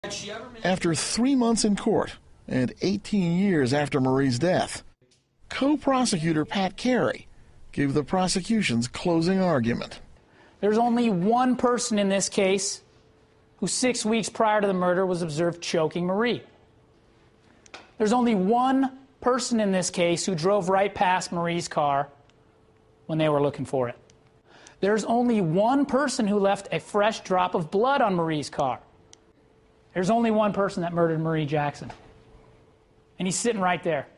After 3 months in court and 18 years after Marie's death, co-prosecutor Pat Carey gave the prosecution's closing argument. There's only one person in this case who 6 weeks prior to the murder was observed choking Marie. There's only one person in this case who drove right past Marie's car when they were looking for it. There's only one person who left a fresh drop of blood on Marie's car. There's only one person that murdered Marie Jackson. And he's sitting right there.